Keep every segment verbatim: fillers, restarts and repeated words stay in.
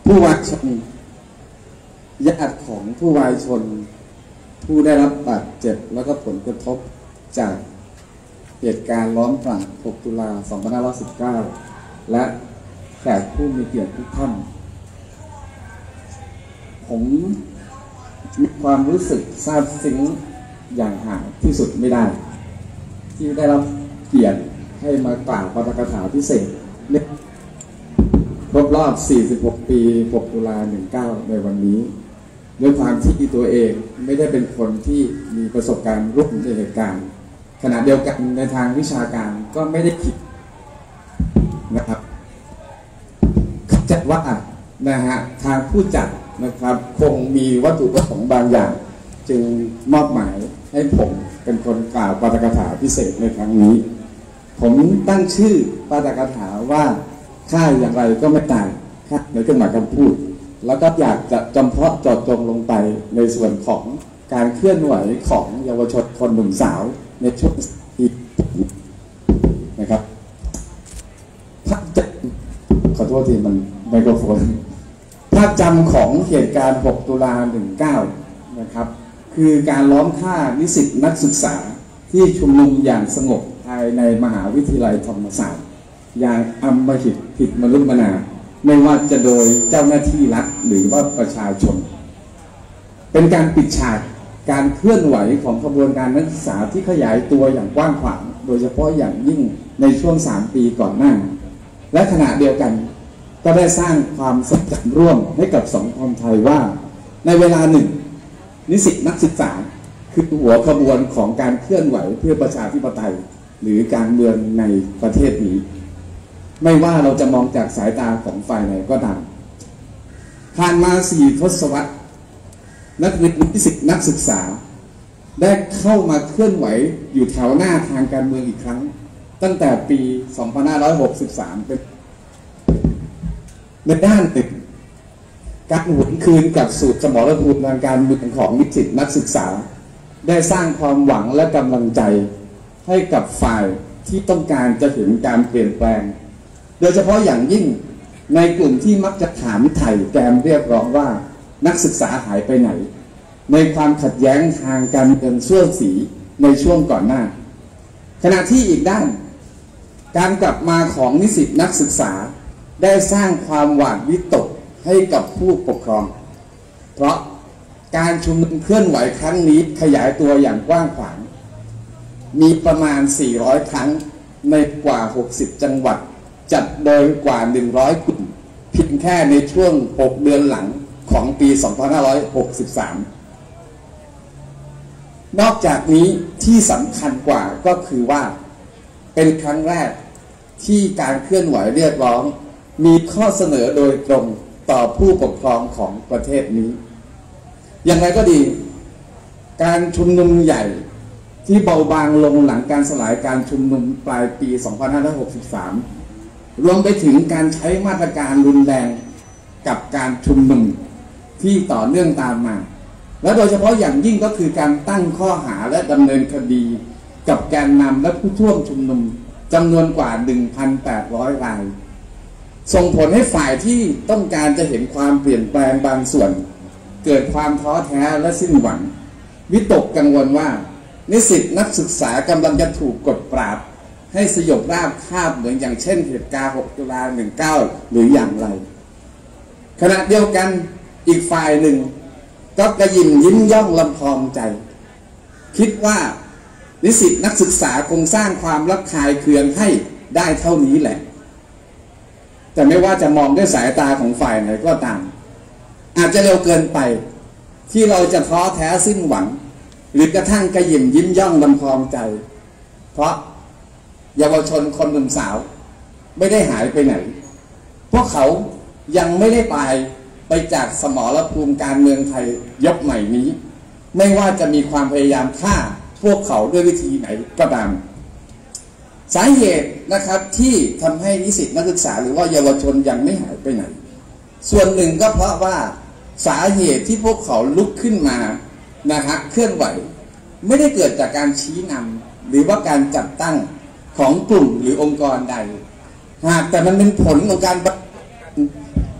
ผู้วายชนญาติของผู้วายชนผู้ได้รับบาดเจ็บแล้วก็ผลกระทบจากเหตุการณ์ล้อมปราบหกตุลาสองพันห้าร้อยสิบเก้าและแขกผู้มีเกียรติทุกท่านผมมีความรู้สึกซาบซึ้งอย่างหาที่สุดไม่ได้ที่ได้รับเกียรติให้มากล่าวปาฐกถาพิเศษครบรอบ สี่สิบหก ปี หก ตุลา หนึ่งเก้า ในวันนี้ด้วยความที่ตัวเองไม่ได้เป็นคนที่มีประสบการณ์ร่วมในเหตุการณ์ขณะเดียวกันในทางวิชาการก็ไม่ได้คิดนะครับจัดว่านะฮะทางผู้จัดนะครับคงมีวัตถุประสงค์บางอย่างจึงมอบหมายให้ผมเป็นคนกล่าวปาฐกถาพิเศษในครั้งนี้ผมตั้งชื่อปาฐกถาว่าข้าอย่างไรก็ไม่ตายข้าในเครื่องหมายคำพูดแล้วก็อยากจะจำเพาะเจาะจงลงไปในส่วนของการเคลื่อนไหวของเยาวชนคนหนุ่มสาวในช่วงที่นะครับภาพจำขอโทษทีมันไมโครโฟนภาพจำของเหตุการณ์ หก ตุลา หนึ่งเก้า นะครับคือการล้อมฆ่านิสิตนักศึกษาที่ชุมนุมอย่างสงบภายในมหาวิทยาลัยธรรมศาสตร์อย่างอำมหิตผิดมนุษย์มนาไม่ว่าจะโดยเจ้าหน้าที่รัฐหรือว่าประชาชนเป็นการปิดฉากการเคลื่อนไหวของขบวนการนักศึกษาที่ขยายตัวอย่างกว้างขวางโดยเฉพาะอย่างยิ่งในช่วงสามปีก่อนหน้าและขณะเดียวกันก็ได้สร้างความสัมพันธ์ร่วมให้กับสังคมไทยว่าในเวลาหนึ่งนิสิตนักศึกษาคือหัวขบวนของการเคลื่อนไหวเพื่อประชาธิปไตยหรือการเมืองในประเทศนี้ไม่ว่าเราจะมองจากสายตาของฝ่ายไหนก็ตามผ่านมาสี่ทศวรรษนักเรียนนิสิตนักศึกษาได้เข้ามาเคลื่อนไหวอยู่แถวหน้าทางการเมืองอีกครั้งตั้งแต่ปี สองพันห้าร้อยหกสิบสาม เป็นในด้านหนึ่งการหวนคืนกับสู่สมรภูมิทางการเมืองของนิสิตนักศึกษาได้สร้างความหวังและกำลังใจให้กับฝ่ายที่ต้องการจะเห็นการเปลี่ยนแปลงโดยเฉพาะอย่างยิ่งในกลุ่มที่มักจะถามไถ่แกมเรียกร้องว่านักศึกษาหายไปไหนในความขัดแย้งทางการเมืองชั่วสีในช่วงก่อนหน้าขณะที่อีกด้านการกลับมาของนิสิตนักศึกษาได้สร้างความหวาดวิตกให้กับผู้ปกครองเพราะการชุมนุมเคลื่อนไหวครั้งนี้ขยายตัวอย่างกว้างขวางมีประมาณสี่ร้อยครั้งในกว่าหกสิบจังหวัดจัดโดยกว่าหนึ่งร้อยกลุ่มเพียงแค่ในช่วงหกเดือนหลังของปีสองพันห้าร้อยหกสิบสามนอกจากนี้ที่สำคัญกว่าก็คือว่าเป็นครั้งแรกที่การเคลื่อนไหวเรียกร้องมีข้อเสนอโดยตรงต่อผู้ปกครองของประเทศนี้อย่างไรก็ดีการชุมนุมใหญ่ที่เบาบางลงหลังการสลายการชุมนุมปลายปีสองพันห้าร้อยหกสิบสามรวมไปถึงการใช้มาตรการรุนแรงกับการชุมนุมที่ต่อเนื่องตามมาและโดยเฉพาะอย่างยิ่งก็คือการตั้งข้อหาและดำเนินคดีกับแกนนำและผู้ร่วมชุมนุมจำนวนกว่า หนึ่งพันแปดร้อย รายส่งผลให้ฝ่ายที่ต้องการจะเห็นความเปลี่ยนแปลงบางส่วนเกิดความท้อแท้และสิ้นหวังวิตกกังวลว่านิสิตนักศึกษากำลังจะถูกกดปราบให้สยบราบคาบเหมือนอย่างเช่นเหตุการณ์ หก ตุลา หนึ่งเก้า หรืออย่างไรขณะเดียวกันอีกฝ่ายหนึ่งก็กระยิมยิ้มย่องลำพองใจคิดว่านิสิตนักศึกษาคงสร้างความรับคายเคืองให้ได้เท่านี้แหละแต่ไม่ว่าจะมองด้วยสายตาของฝ่ายไหนก็ตามอาจจะเร็วเกินไปที่เราจะท้อแท้สิ้นหวังหรือกระทั่งกระยิมยิ้มย่องลำพองใจเพราะเยาวชนคนหนุ่มสาวไม่ได้หายไปไหนพวกเขายังไม่ได้ไปไปจากสมรภูมิการเมืองไทยยกใหม่นี้ไม่ว่าจะมีความพยายามฆ่าพวกเขาด้วยวิธีไหนก็ตามสาเหตุนะครับที่ทำให้นิสิตนักศึกษาหรือว่าเยาวชนยังไม่หายไปไหนส่วนหนึ่งก็เพราะว่าสาเหตุที่พวกเขาลุกขึ้นมานะฮะเคลื่อนไหวไม่ได้เกิดจากการชี้นำหรือว่าการจัดตั้งของกลุ่มหรือองค์กรใดหากแต่มันเป็นผลของการป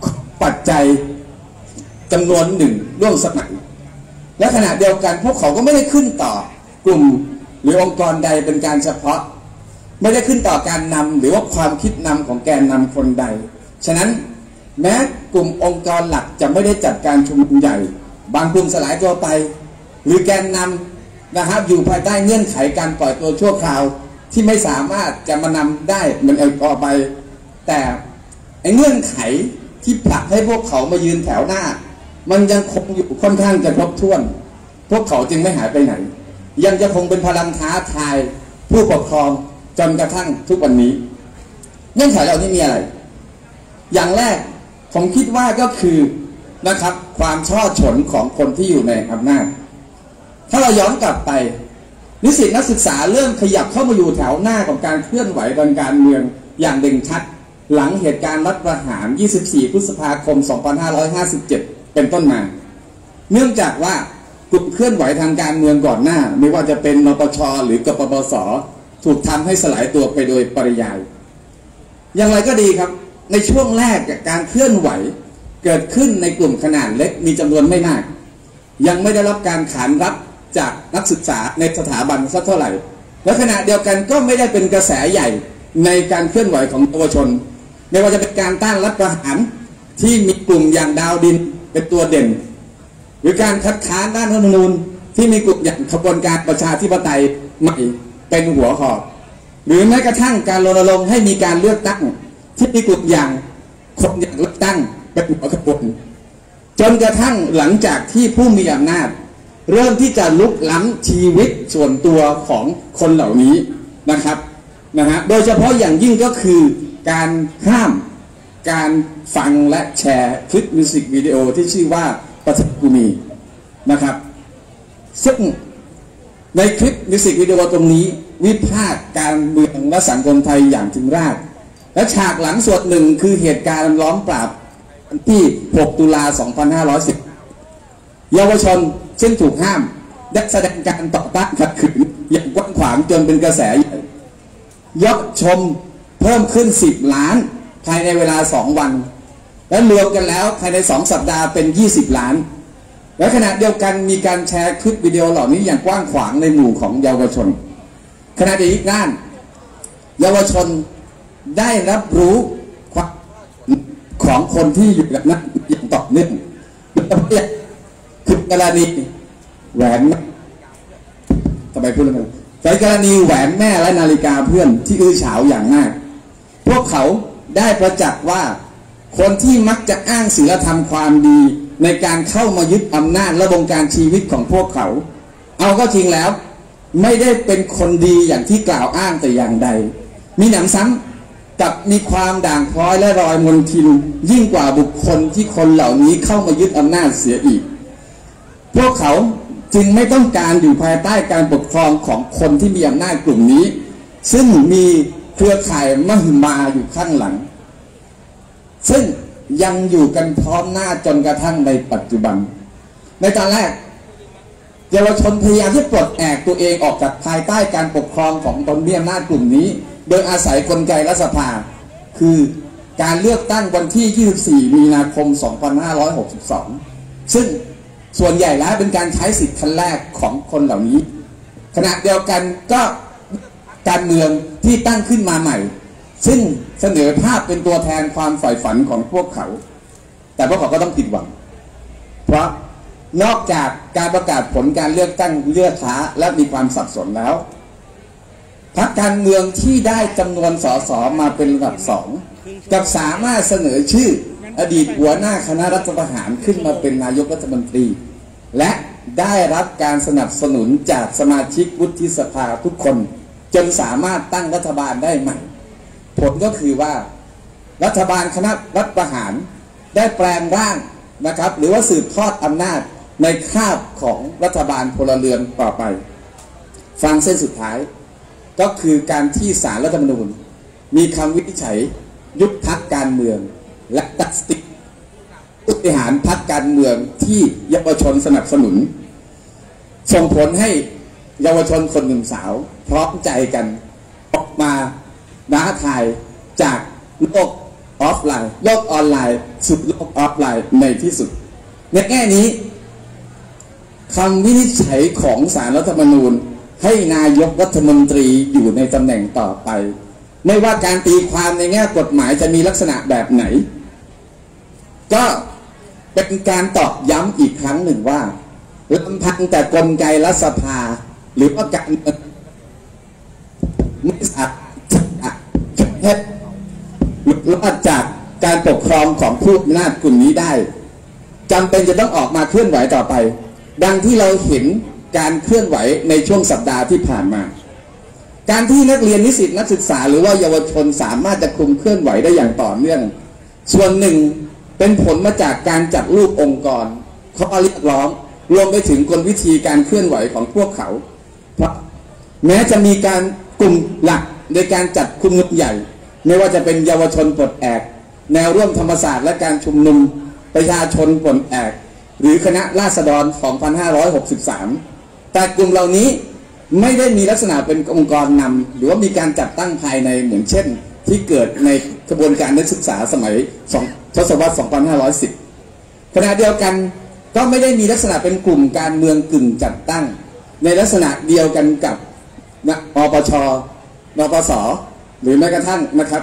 ปัจจัยจำนวนหนึ่งร่วมสมัยและขณะเดียวกันพวกเขาก็ไม่ได้ขึ้นต่อกลุ่มหรือองค์กรใดเป็นการเฉพาะไม่ได้ขึ้นต่อการนำหรือว่าความคิดนำของแกนนำคนใดฉะนั้นแม้กลุ่มองค์กรหลักจะไม่ได้จัดการชุมนุมใหญ่บางกลุ่มสลายตัวไปหรือแกนนำนะครับอยู่ภายใต้เงื่อนไขการปล่อยตัวชั่วคราวที่ไม่สามารถจะมานำได้เหมือนต่อไปแต่ไอ้เงื่อนไขที่ผลักให้พวกเขามายืนแถวหน้ามันยังคงอยู่ค่อนข้างจะครบถ้วนพวกเขาจึงไม่หายไปไหนยังจะคงเป็นพลังท้าทายผู้ปกครองจนกระทั่งทุกวันนี้เงื่อนไขเหล่านี้มีอะไรอย่างแรกผมคิดว่าก็คือนะครับความช่อฉนของคนที่อยู่ในอำนาจถ้าเราย้อนกลับไปนิสิตนักศึกษาเริ่มขยับเข้ามาอยู่แถวหน้าของการเคลื่อนไหวทางการเมืองอย่างเด่นชัดหลังเหตุการณ์รัฐประหารยี่สิบสี่พฤษภาคมสองพันห้าร้อยห้าสิบเจ็ดเป็นต้นมาเนื่องจากว่ากลุ่มเคลื่อนไหวทางการเมืองก่อนหน้าไม่ว่าจะเป็นนปช.หรือกปปส.ถูกทำให้สลายตัวไปโดยปริยายอย่างไรก็ดีครับในช่วงแรกการเคลื่อนไหวเกิดขึ้นในกลุ่มขนาดเล็กมีจำนวนไม่มากยังไม่ได้รับการขานรับจากนักศึกษาในสถาบันสักเท่าไหร่และขณะเดียวกันก็ไม่ได้เป็นกระแสใหญ่ในการเคลื่อนไหวของเยาวชนไม่ว่าจะเป็นการต้านรัฐประหารที่มีกลุ่มอย่างดาวดินเป็นตัวเด่นหรือการคัดค้านด้านรัฐธรรมนูญที่มีกลุ่มอย่างขบวนการประชาธิปไตยใหม่เป็นหัวหอกหรือแม้กระทั่งการรณรงค์ให้มีการเลือกตั้งที่มีกลุ่มอย่างคนอยากเลือกตั้งเป็นหัวขบวนจนกระทั่งหลังจากที่ผู้มีอำนาจเริ่มที่จะลุกล้ำชีวิตส่วนตัวของคนเหล่านี้นะครับนะฮะโดยเฉพาะอย่างยิ่งก็คือการห้ามการฟังและแชร์คลิปมิวสิกวิดีโอที่ชื่อว่าประเทศกูมีนะครับซึ่งในคลิปมิวสิกวิดีโอตรงนี้วิพากษ์การเมืองและสังคมไทยอย่างถึงรากและฉากหลังส่วนหนึ่งคือเหตุการณ์ล้อมปราบที่หกตุลาสองพันห้าร้อยสิบเยาวชนซึ่งถูกห้ามได้แสดงการต่อต้านขัดขืนอย่างกว้างขวางจนเป็นกระแสใหญ่ยอดชมเพิ่มขึ้นสิบล้านภายในเวลาสองวันและรวมกันแล้วภายในสองสัปดาห์เป็นยี่สิบล้านและขณะเดียวกันมีการแชร์คลิปวิดีโอเหล่านี้อย่างกว้างขวางในหมู่ของเยาวชนขณะเดียวกันเยาวชนได้รับรู้ความของคนที่อยู่กับนั้นอย่างต่อเนื่องคือกรณีแหวนทำไมพูดเลยในกรณีแหวนแม่และนาฬิกาเพื่อนที่อื้อฉาวอย่างมากพวกเขาได้ประจักษ์ว่าคนที่มักจะอ้างศีลธรรมความดีในการเข้ามายึดอำนาจและบงการชีวิตของพวกเขาเอาก็จริงแล้วไม่ได้เป็นคนดีอย่างที่กล่าวอ้างแต่อย่างใดมีหนำซ้ำกับมีความด่างพร้อยและรอยมนทินยิ่งกว่าบุคคลที่คนเหล่านี้เข้ามายึดอำนาจเสียอีกพวกเขาจึงไม่ต้องการอยู่ภายใต้การปกครองของคนที่มีอำนาจกลุ่มนี้ซึ่งมีเครือข่ายมหึมาอยู่ข้างหลังซึ่งยังอยู่กันพร้อมหน้าจนกระทั่งในปัจจุบันในตอนแรกเยาวชนพยายามที่ปลดแอกตัวเองออกจากภายใต้การปกครองของตนมีอำนาจกลุ่มนี้โดยอาศัยกลไกรัฐสภาคือการเลือกตั้งวันที่ยี่สิบสี่มีนาคมสองพันห้าร้อยหกสิบสองซึ่งส่วนใหญ่แล้วเป็นการใช้สิทธิ์ขั้นแรกของคนเหล่านี้ขณะเดียวกันก็การเมืองที่ตั้งขึ้นมาใหม่ซึ่งเสนอภาพเป็นตัวแทนความใฝ่ฝันของพวกเขาแต่พวกเขาก็ต้องผิดหวังเพราะนอกจากการประกาศผลการเลือกตั้งเลือกช้าและมีความสับสนแล้วพรรคการเมืองที่ได้จำนวนสสมาเป็นลำดับสองกับสามารถเสนอชื่ออดีตหัวหน้าคณะรัฐประหารขึ้นมาเป็นนายกรัฐมนตรีและได้รับการสนับสนุนจากสมาชิกวุฒิสภาทุกคนจนสามารถตั้งรัฐบาลได้ใหม่ผลก็คือว่ารัฐบาลคณะรัฐประหารได้แปลงร่างนะครับหรือว่าสืบทอดอำนาจในคาบของรัฐบาลพลเรือนต่อไปฟังเส้นสุดท้ายก็คือการที่ศาลรัฐธรรมนูญมีคำวินิจฉัยยุบพรรคการเมืองและตัดสิทธิผู้บริหารพรรคการเมืองที่เยาวชนสนับสนุนส่งผลให้เยาวชนคนหนุ่มสาวพร้อมใจกันออกมาท้าทายจากโลกอออฟไลน์โลกออนไลน์สู่โลกออฟไลน์ในที่สุดในแง่นี้คำวินิจฉัยของศาลรัฐธรรมนูญให้นายกรัฐมนตรีอยู่ในตำแหน่งต่อไปไม่ว่าการตีความในแง่กฎหมายจะมีลักษณะแบบไหนก็เป็นการตอกย้ำอีกครั้งหนึ่งว่าลำพังแต่กลไกรัฐสภาหรือว่าการไม่สามารถจะหลุดรอดจากการปกครองของผู้อำนาจกลุ่มนี้ได้จำเป็นจะต้องออกมาเคลื่อนไหวต่อไปดังที่เราเห็นการเคลื่อนไหวในช่วงสัปดาห์ที่ผ่านมาการที่นักเรียนนิสิตนักศึกษาหรือว่าเยาวชนสามารถจะคุมเคลื่อนไหวได้อย่างต่อเนื่องส่วนหนึ่งเป็นผลมาจากการจัดรูปองค์กรข้อเรียกร้องรวมไปถึงกลวิธีการเคลื่อนไหวของพวกเขาเพราะแม้จะมีการกลุ่มหลักในการจัดชุมนุมใหญ่ไม่ว่าจะเป็นเยาวชนปลดแอกแนวร่วมธรรมศาสตร์และการชุมนุมประชาชนปลดแอกหรือคณะราษฎร สองพันห้าร้อยหกสิบสาม แต่กลุ่มเหล่านี้ไม่ได้มีลักษณะเป็นองค์กรนำหรือว่ามีการจัดตั้งภายในเหมือนเช่นที่เกิดในกระบวนการนักศึกษาสมัยทศวรรษ สองพันห้าร้อยสิบ ขณะเดียวกันก็ไม่ได้มีลักษณะเป็นกลุ่มการเมืองกึ่งจัดตั้งในลักษณะเดียวกันกับอปช นปส.หรือแม้กระทั่งนะครับ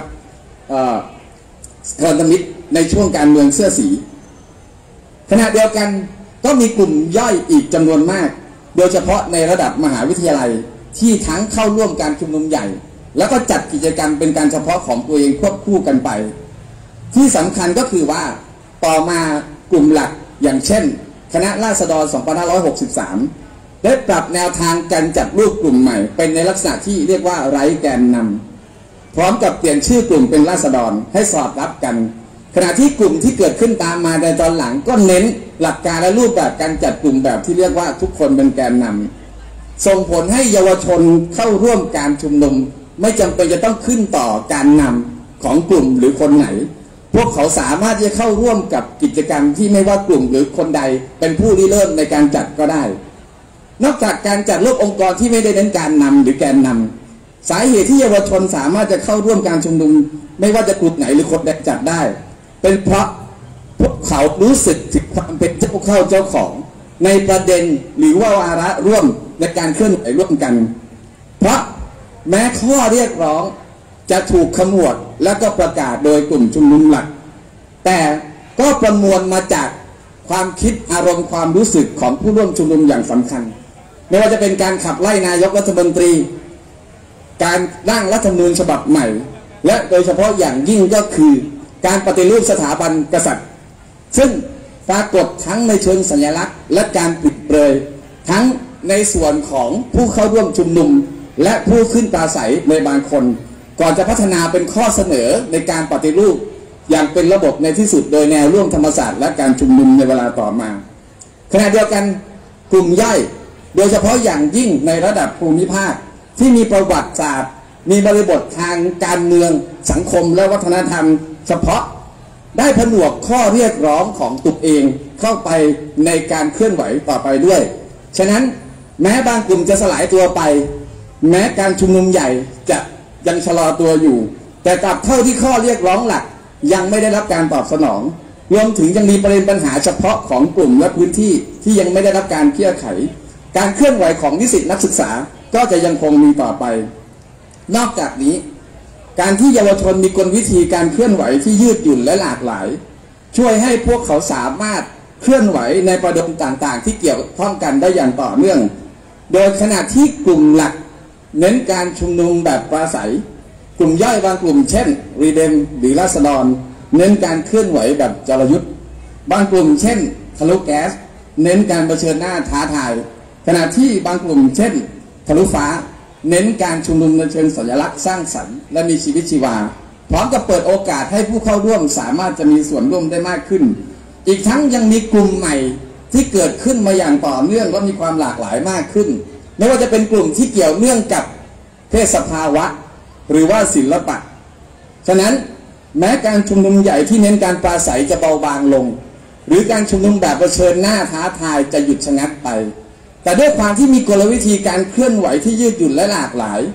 พันธมิตรในช่วงการเมืองเสื้อสีขณะเดียวกันก็มีกลุ่มย่อยอีกจำนวนมากโดยเฉพาะในระดับมหาวิทยาลัยที่ทั้งเข้าร่วมการชุมนุมใหญ่แล้วก็จัดกิจกรรมเป็นการเฉพาะของตัวเองควบคู่กันไปที่สำคัญก็คือว่าต่อมากลุ่มหลักอย่างเช่นคณะราษฎร สองพันห้าร้อยหกสิบสาม ได้ปรับแนวทางการจัดรูปกลุ่มใหม่เป็นในลักษณะที่เรียกว่าไร้แกนนำพร้อมกับเปลี่ยนชื่อกลุ่มเป็นราษฎรให้สอดรับกันขณะที่กลุ่มที่เกิดขึ้นตามมาในตอนหลังก็เน้นหลักการและรูปแบบการจัดกลุ่มแบบที่เรียกว่าทุกคนเป็นแกนนำส่งผลให้เยาวชนเข้าร่วมการชุมนุมไม่จำเป็นจะต้องขึ้นต่อการนำของกลุ่มหรือคนไหนพวกเขาสามารถจะเข้าร่วมกับกิจกรรมที่ไม่ว่ากลุ่มหรือคนใดเป็นผู้ริเริ่มในการจัดก็ได้นอกจากการจัดรูปองค์กรที่ไม่ได้เน้นการนำหรือแกนนำสาเหตุที่เยาวชนสามารถจะเข้าร่วมการชุมนุมไม่ว่าจะกลุ่มไหนหรือคนใดจัดได้เป็นเพราะพวกเขารู้สึกถึงความเป็นเจ้าเข้าเจ้าของในประเด็นหรือว่าวาระร่วมในการเคลื่อนไหวร่วมกันเพราะแม้ข้อเรียกร้องจะถูกขมวดและก็ประกาศโดยกลุ่มชุมนุมหลักแต่ก็ประมวลมาจากความคิดอารมณ์ความรู้สึกของผู้ร่วมชุมนุมอย่างสำคัญไม่ว่าจะเป็นการขับไล่นายกรัฐมนตรีการร่างรัฐธรรมนูญฉบับใหม่และโดยเฉพาะอย่างยิ่งก็คือการปฏิรูปสถาบันกษัตริย์ซึ่งปรากฏทั้งในเชิงสัญลักษณ์และการปิดเปรยทั้งในส่วนของผู้เข้าร่วมชุมนุมและผู้ขึ้นปราศัยในบางคนก่อนจะพัฒนาเป็นข้อเสนอในการปฏิรูปอย่างเป็นระบบในที่สุดโดยแนวร่วมธรรมศาสตร์และการชุมนุมในเวลาต่อมาขณะเดียวกันกลุ่มย่อยโดยเฉพาะอย่างยิ่งในระดับภูมิภาคที่มีประวัติศาสตร์มีบริบททางการเมืองสังคมและวัฒนธรรมเฉพาะได้ผนวกข้อเรียกร้องของตัวเองเข้าไปในการเคลื่อนไหวต่อไปด้วยฉะนั้นแม้บางกลุ่มจะสลายตัวไปแม้การชุมนุมใหญ่จะยังชะลอตัวอยู่แต่กลับเท่าที่ข้อเรียกร้องหลักยังไม่ได้รับการตอบสนองรวมถึงยังมีประเด็นปัญหาเฉพาะของกลุ่มและพื้นที่ที่ยังไม่ได้รับการแก้ไขการเคลื่อนไหวของนิสิตนักศึกษาก็จะยังคงมีต่อไปนอกจากนี้การที่เยาวชนมีกลวิธีการเคลื่อนไหวที่ยืดหยุ่นและหลากหลายช่วยให้พวกเขาสามารถเคลื่อนไหวในประเด็นต่างๆที่เกี่ยวข้องกันได้อย่างต่อเนื่องโดยขณะที่กลุ่มหลักเน้นการชุมนุมแบบปราศัยกลุ่มย่อยบางกลุ่มเช่นรีเดมหรือราษฎรเน้นการเคลื่อนไหวแบบจรยุทธ์บางกลุ่มเช่นทะลุแก๊สเน้นการเผชิญหน้าท้าทายขณะที่บางกลุ่มเช่นทะลุฟ้าเน้นการชุมนุมในเชิงสัญลักษณ์สร้างสรรค์และมีชีวิตชีวาพร้อมกับเปิดโอกาสให้ผู้เข้าร่วมสามารถจะมีส่วนร่วมได้มากขึ้นอีกทั้งยังมีกลุ่มใหม่ที่เกิดขึ้นมาอย่างต่อเนื่องและมีความหลากหลายมากขึ้นไม่ว่าจะเป็นกลุ่มที่เกี่ยวเนื่องกับเพศสภาวะหรือว่าศิลปะฉะนั้นแม้การชุมนุมใหญ่ที่เน้นการปราศัยจะเบาบางลงหรือการชุมนุมแบบเผชิญหน้าท้าทายจะหยุดชะงักไปแต่ด้วยความที่มีกลวิธีการเคลื่อนไหวที่ยืดหยุ่นและหลากหลาย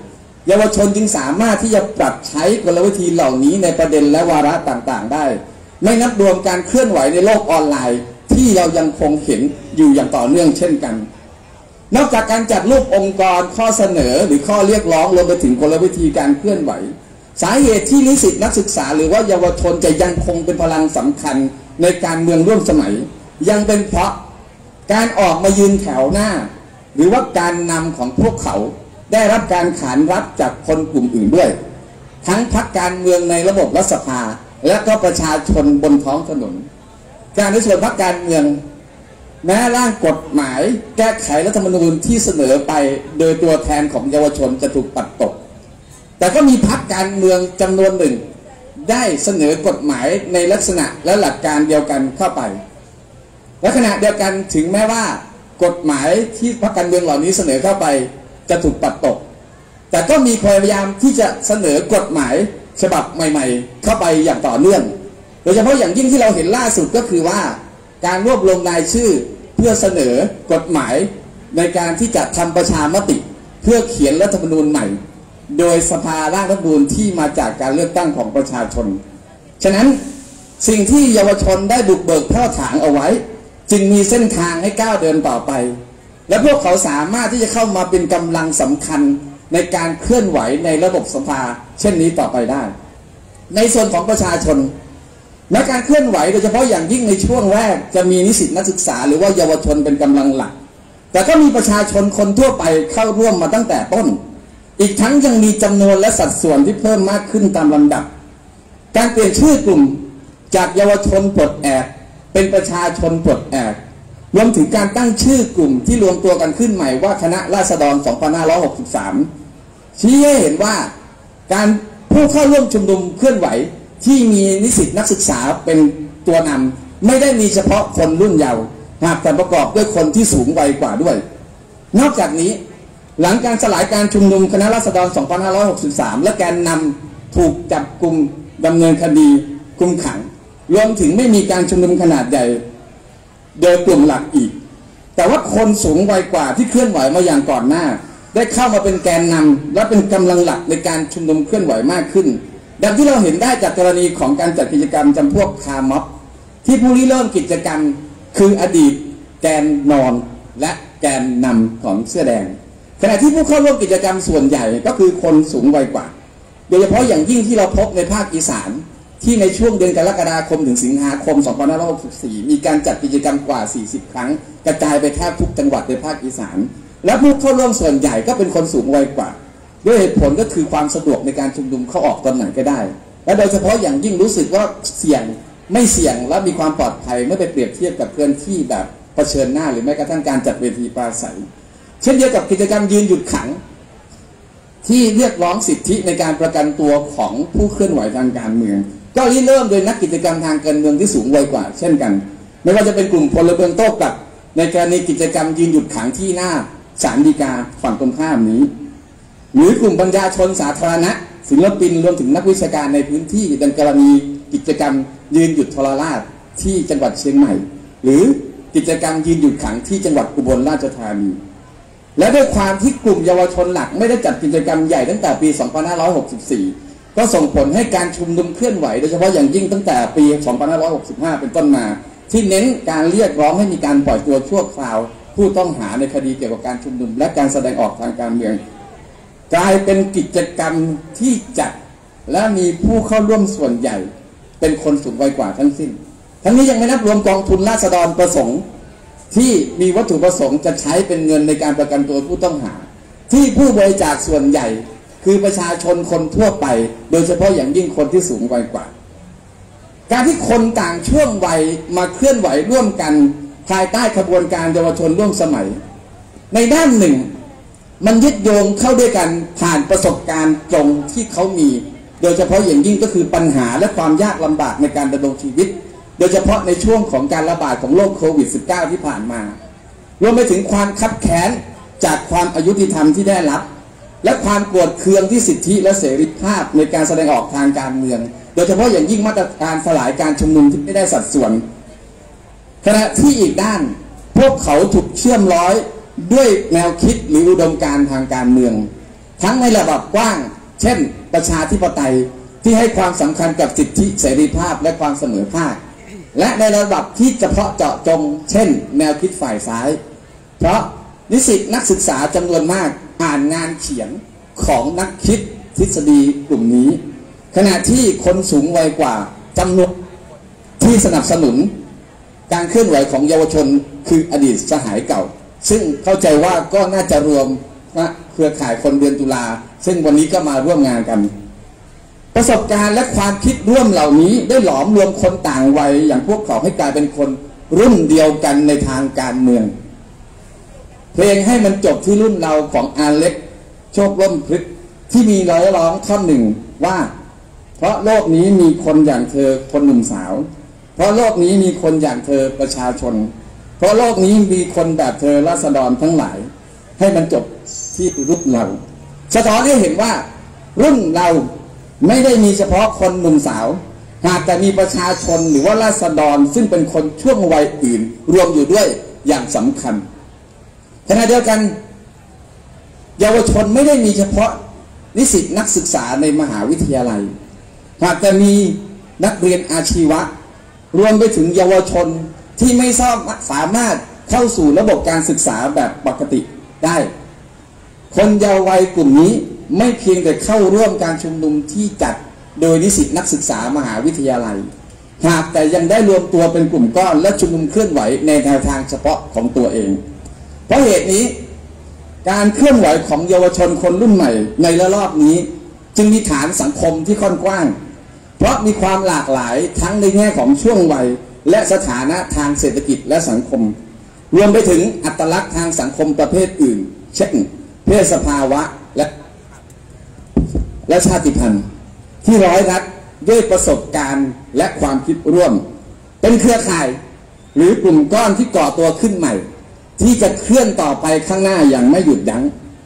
เยาวชนจึงสามารถที่จะปรับใช้กลวิธีเหล่านี้ในประเด็นและวาระต่างๆได้ไม่นับรวมการเคลื่อนไหวในโลกออนไลน์ที่เรายังคงเห็นอยู่อย่างต่อเนื่องเช่นกันนอกจากการจัดรูปองค์กรข้อเสนอหรือข้อเรียกร้องรวมไปถึงกลวิธีการเคลื่อนไหวสาเหตุที่นิสิตนักศึกษาหรือว่าเยาวชนจะยังคงเป็นพลังสำคัญในการเมืองร่วมสมัยยังเป็นเพราะการออกมายืนแถวหน้าหรือว่าการนำของพวกเขาได้รับการขานรับจากคนกลุ่มอื่นด้วยทั้งพรรคการเมืองในระบบรัฐสภาและก็ประชาชนบนท้องถนนการในส่วนพรรคการเมืองแม้ร่างกฎหมายแก้ไขรัฐธรรมนูญที่เสนอไปโดยตัวแทนของเยาวชนจะถูกปัดตกแต่ก็มีพรรคการเมืองจำนวนหนึ่งได้เสนอกฎหมายในลักษณะและหลักการเดียวกันเข้าไปและขณะเดียวกันถึงแม้ว่ากฎหมายที่พรรคการเมืองเหล่านี้เสนอเข้าไปจะถูกปัดตกแต่ก็มีความพยายามที่จะเสนอกฎหมายฉบับใหม่ๆเข้าไปอย่างต่อเนื่องโดยเฉพาะอย่างยิ่งที่เราเห็นล่าสุดก็คือว่าการรวบรวมรายชื่อเพื่อเสนอกฎหมายในการที่จะทำประชามติเพื่อเขียนรัฐธรรมนูญใหม่โดยสภาร่างรัฐธรรมนูญที่มาจากการเลือกตั้งของประชาชนฉะนั้นสิ่งที่เยาวชนได้บุกเบิกแผ่วถางเอาไว้จึงมีเส้นทางให้ก้าวเดินต่อไปและพวกเขาสามารถที่จะเข้ามาเป็นกำลังสำคัญในการเคลื่อนไหวในระบบสภาเช่นนี้ต่อไปได้ในส่วนของประชาชนและการเคลื่อนไหวโดยเฉพาะอย่างยิ่งในช่วงแรกจะมีนิสิตนักศึกษาหรือว่าเยาวชนเป็นกำลังหลักแต่ก็มีประชาชนคนทั่วไปเข้าร่วมมาตั้งแต่ต้นอีกทั้งยังมีจำนวนและสัดส่วนที่เพิ่มมากขึ้นตามลำดับการเปลี่ยนชื่อกลุ่มจากเยาวชนปลดแอกเป็นประชาชนปลดแอกรวมถึงการตั้งชื่อกลุ่มที่รวมตัวกันขึ้นใหม่ว่าคณะราษฎร สองพันห้าร้อยหกสิบสาม ชี้ให้เห็นว่าการผู้เข้าร่วมชุมนุมเคลื่อนไหวที่มีนิสิตนักศึกษาเป็นตัวนำไม่ได้มีเฉพาะคนรุ่นเยาว์หากแต่ประกอบด้วยคนที่สูงวัยกว่าด้วยนอกจากนี้หลังการสลายการชุมนุมคณะราษฎร สองพันห้าร้อยหกสิบสาม และแกนนำถูกจับกุมดำเนินคดีคุมขังรวมถึงไม่มีการชุมนุมขนาดใหญ่โดยกลุ่มหลักอีกแต่ว่าคนสูงวัยกว่าที่เคลื่อนไหวมาอย่างก่อนหน้าได้เข้ามาเป็นแกนนำและเป็นกำลังหลักในการชุมนุมเคลื่อนไหวมากขึ้นดังที่เราเห็นได้จากกรณีของการจัดกิจกรรมจำพวกคาร์ม็อบที่ผู้ริเริ่มกิจกรรมคืออดีตแกนนอนและแกนนำของเสื้อแดงขณะที่ผู้เข้าร่วมกิจกรรมส่วนใหญ่ก็คือคนสูงวัยกว่าโดยเฉพาะอย่างยิ่งที่เราพบในภาคอีสานที่ในช่วงเดือนกรกฎาคมถึงสิงหาคม สองพันห้าร้อยหกสิบสี่ มีการจัดกิจกรรมกว่า สี่สิบ ครั้งกระจายไปแทบทุกจังหวัดในภาคอีสานและผู้เข้าร่วมส่วนใหญ่ก็เป็นคนสูงวัยกว่าด้วยเหตุผลก็คือความสะดวกในการชุมนุมเข้าออกตอนไหนก็ได้และโดยเฉพาะอย่างยิ่งรู้สึกว่าเสี่ยงไม่เสี่ยงและมีความปลอดภัยเมื่อไปเปรียบเทียบกับพื้นที่แบบเผชิญหน้าหรือแม้กระทั่งการจัดเวทีปราศัยเช่นเดียวกับกิจกรรมยืนหยุดขังที่เรียกร้องสิทธิในการประกันตัวของผู้เคลื่อนไหวทางการเมืองก็ริเริ่มโดยนักกิจกรรมทางการเมืองที่สูงวัยกว่าเช่นกันไม่ว่าจะเป็นกลุ่มพลเมืองโต้กลับในกรณีกิจกรรมยืนหยุดขังที่หน้าศาลฎีกาฝั่งตรงข้ามนี้หรือกลุ่มปัญญาชนสาธารณะศิลปินรวมถึงนักวิชาการในพื้นที่ดังกรณีกิจกรรมยืนหยุดทรราชที่จังหวัดเชียงใหม่หรือกิจกรรมยืนหยุดขังที่จังหวัดอุบลราชธานีและด้วยความที่กลุ่มเยาวชนหลักไม่ได้จัดกิจกรรมใหญ่ตั้งแต่ปี สองพันห้าร้อยหกสิบสี่ ก็ส่งผลให้การชุมนุมเคลื่อนไหวโดยเฉพาะอย่างยิ่งตั้งแต่ปี สองพันห้าร้อยหกสิบห้า เป็นต้นมาที่เน้นการเรียกร้องให้มีการปล่อยตัวชั่วคราวผู้ต้องหาในคดีเกี่ยวกับการชุมนุมและการแสดงออกทางการเมืองกลายเป็นกิจกรรมที่จัดและมีผู้เข้าร่วมส่วนใหญ่เป็นคนสูงวัยกว่าทั้งสิ้นทั้งนี้ยังไม่นับรวมกองทุนราษฎรประสงค์ที่มีวัตถุประสงค์จะใช้เป็นเงินในการประกันตัวผู้ต้องหาที่ผู้บริจาคส่วนใหญ่คือประชาชนคนทั่วไปโดยเฉพาะอย่างยิ่งคนที่สูงวัยกว่าการที่คนต่างช่วงวัยมาเคลื่อนไหวร่วมกันภายใต้ขบวนการเยาวชนร่วมสมัยในด้านหนึ่งมันยึดโยงเข้าด้วยกันผ่านประสบการณ์ตรงที่เขามีโดยเฉพาะอย่างยิ่งก็คือปัญหาและความยากลำบากในการดำรงชีวิตโดยเฉพาะในช่วงของการระบาดของโรคโควิด สิบเก้า ที่ผ่านมารวมไปถึงความคับแค้นจากความอายุติธรรมที่ได้รับและความโกรธเคืองที่สิทธิและเสรีภาพในการแสดงออกทางการเมืองโดยเฉพาะอย่างยิ่งมาตรการสลายการชุมนุมที่ไม่ได้สัดส่วนขณะที่อีกด้านพวกเขาถูกเชื่อมร้อยด้วยแนวคิดหรืออุดมการณ์ทางการเมืองทั้งในระดับกว้างเช่นประชาธิปไตยที่ให้ความสำคัญกับสิทธิเสรีภาพและความเสมอภาคและในระดับที่เฉพาะเจาะจงเช่นแนวคิดฝ่ายซ้ายเพราะนิสิตนักศึกษาจำนวนมากอ่านงานเขียนของนักคิดทฤษฎีกลุ่มนี้ขณะที่คนสูงวัยกว่าจำนวนที่สนับสนุนการเคลื่อนไหวของเยาวชนคืออดีตสหายเก่าซึ่งเข้าใจว่าก็น่าจะรวมเครือข่ายคนเดือนตุลาซึ่งวันนี้ก็มาร่วมงานกันประสบการณ์และความคิดร่วมเหล่านี้ได้หลอมรวมคนต่างวัยอย่างพวกเขาให้กลายเป็นคนรุ่นเดียวกันในทางการเมืองเพลงให้มันจบที่รุ่นเราของอาเล็กโชคร่มพฤกษ์ที่มีร้อยร้องท่อนหนึ่งว่าเพราะโลกนี้มีคนอย่างเธอคนหนุ่มสาวเพราะโลกนี้มีคนอย่างเธอประชาชนเพราะโลกนี้มีคนแบบเธอราษฎรทั้งหลายให้มันจบที่รุ่นเราสะท้อนให้เห็นว่ารุ่นเราไม่ได้มีเฉพาะคนหนุ่มสาวหากแต่มีประชาชนหรือว่าราษฎรซึ่งเป็นคนช่วงวัยอื่นรวมอยู่ด้วยอย่างสำคัญขณะเดียวกันเยาวชนไม่ได้มีเฉพาะนิสิตนักศึกษาในมหาวิทยาลัยหากแต่มีนักเรียนอาชีวะรวมไปถึงเยาวชนที่ไม่สามารถเข้าสู่ระบบการศึกษาแบบปกติได้คนเยาว์วัยกลุ่มนี้ไม่เพียงแต่เข้าร่วมการชุมนุมที่จัดโดยนิสิตนักศึกษามหาวิทยาลัยหากแต่ยังได้รวมตัวเป็นกลุ่มก้อนและชุมนุมเคลื่อนไหวในแนวทางเฉพาะของตัวเองเพราะเหตุนี้การเคลื่อนไหวของเยาวชนคนรุ่นใหม่ในระลอกนี้จึงมีฐานสังคมที่ค่อนกว้างเพราะมีความหลากหลายทั้งในแง่ของช่วงวัยและสถานะทางเศรษฐกิจและสังคมรวมไปถึงอัตลักษณ์ทางสังคมประเภทอื่นเช่นเพศสภาวะและและชาติพันธุ์ที่ร้อยรัดด้วยประสบการณ์และความคิดร่วมเป็นเครือข่ายหรือกลุ่มก้อนที่ก่อตัวขึ้นใหม่ที่จะเคลื่อนต่อไปข้างหน้าอย่างไม่หยุดยั้ง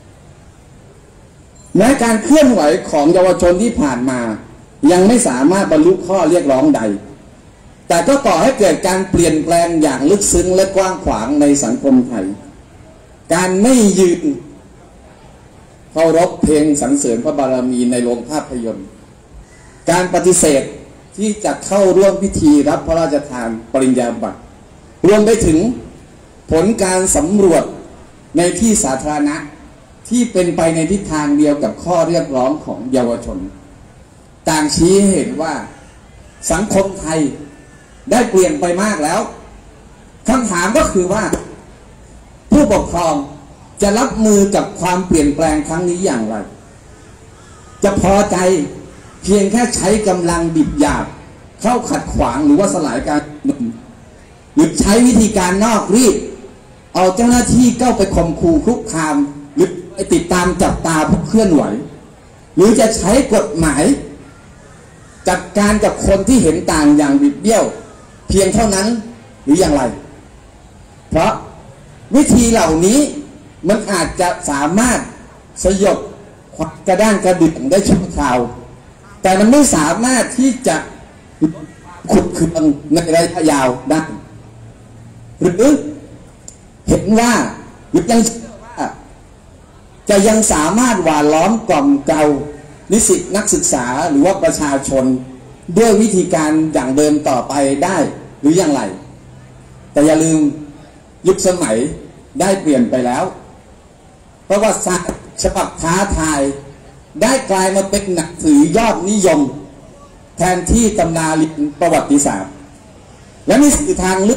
แม้การเคลื่อนไหวของเยาวชนที่ผ่านมายังไม่สามารถบรรลุข้อเรียกร้องใดแต่ก็ก่อให้เกิดการเปลี่ยนแปลงอย่างลึกซึ้งและกว้างขวางในสังคมไทยการไม่ยืนเคารพเพลงสรรเสริญพระบารมีในโรงภาพยนตร์การปฏิเสธที่จะเข้าร่วมพิธีรับพระราชทานปริญญาบัตรรวมไปถึงผลการสำรวจในที่สาธารณะที่เป็นไปในทิศทางเดียวกับข้อเรียกร้องของเยาวชนต่างชี้ให้เห็นว่าสังคมไทยได้เปลี่ยนไปมากแล้วคำถามก็คือว่าผู้ปกครองจะรับมือกับความเปลี่ยนแปลงครั้งนี้อย่างไรจะพอใจเพียงแค่ใช้กำลังดิบหยาบเข้าขัดขวางหรือว่าสลายการชุมนุมหรือใช้วิธีการนอกรีดเอาเจ้าหน้าที่เข้าไปข่มขู่คุกคามหรือไปติดตามจับตาผู้เคลื่อนไหวหรือจะใช้กฎหมายจัดการกับคนที่เห็นต่างอย่างบิดเบี้ยวเพียงเท่านั้นหรืออย่างไรเพราะวิธีเหล่านี้มันอาจจะสามารถสยบกระด้างกระดิกได้ชั่วคราวแต่มันไม่สามารถที่จะขุดคืนในระยะยาวได้หรือเห็นว่าหรือยังว่าจะยังสามารถหว่านล้อมกล่อมเกลานิสิตนักศึกษาหรือว่าประชาชนด้วยวิธีการอย่างเดิมต่อไปได้หรืออย่างไรแต่อย่าลืมยุคสมัยได้เปลี่ยนไปแล้วประวัติศาสตร์ฉบับท้าทายได้กลายมาเป็นหนังสือยอดนิยมแทนที่ตำราเรียนประวัติศาสตร์และนี่คือทางลึก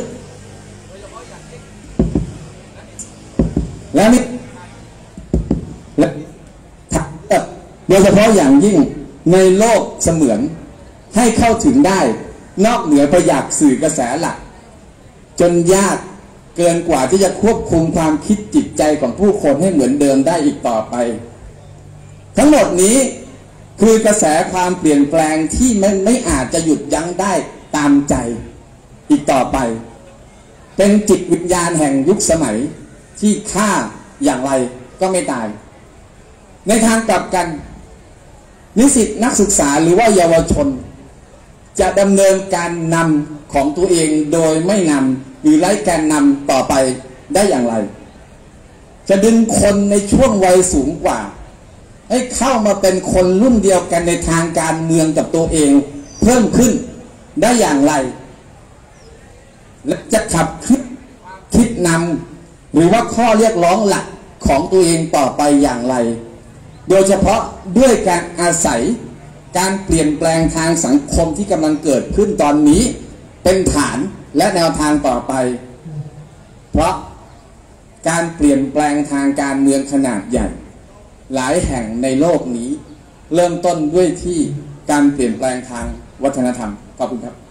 และนี่และโดยเฉพาะอย่างยิ่งในโลกเสมือนให้เข้าถึงได้นอกเหนือไปจากสื่อกระแสหลักจนยากเกินกว่าที่จะควบคุมความคิดจิตใจของผู้คนให้เหมือนเดิมได้อีกต่อไปทั้งหมดนี้คือกระแสความเปลี่ยนแปลงที่ไม่ไม่อาจจะหยุดยั้งได้ตามใจอีกต่อไปเป็นจิตวิญญาณแห่งยุคสมัยที่ฆ่าอย่างไรก็ไม่ตายในทางกลับกันนิสิตนักศึกษาหรือว่าเยาวชนจะดำเนินการนำของตัวเองโดยไม่นำหรือไร้แกนนำต่อไปได้อย่างไรจะดึงคนในช่วงวัยสูงกว่าให้เข้ามาเป็นคนรุ่นเดียวกันในทางการเมืองกับตัวเองเพิ่มขึ้นได้อย่างไรและจะขับคิดคิดนำหรือว่าข้อเรียกร้องหลักของตัวเองต่อไปอย่างไรโดยเฉพาะด้วยการอาศัยการเปลี่ยนแปลงทางสังคมที่กำลังเกิดขึ้นตอนนี้เป็นฐานและแนวทางต่อไปเพราะการเปลี่ยนแปลงทางการเมืองขนาดใหญ่หลายแห่งในโลกนี้เริ่มต้นด้วยที่การเปลี่ยนแปลงทางวัฒนธรรมขอบคุณครับ